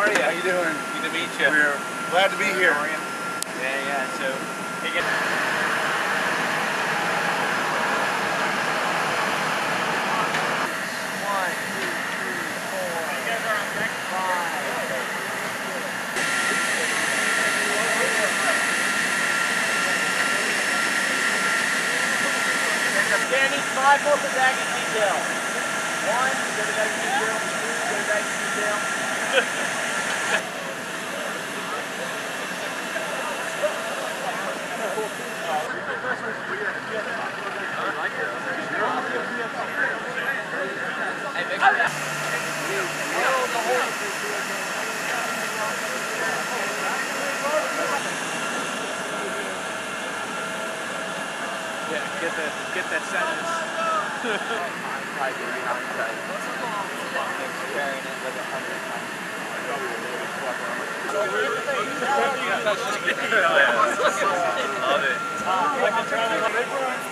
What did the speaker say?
How are you? How you doing? Good to meet you. We're glad to be here. Yeah. So, hey, get. Standing 5 more for baggage detail. 1, go to baggage detail. 2, go to baggage detail. Get that sentence. Love it.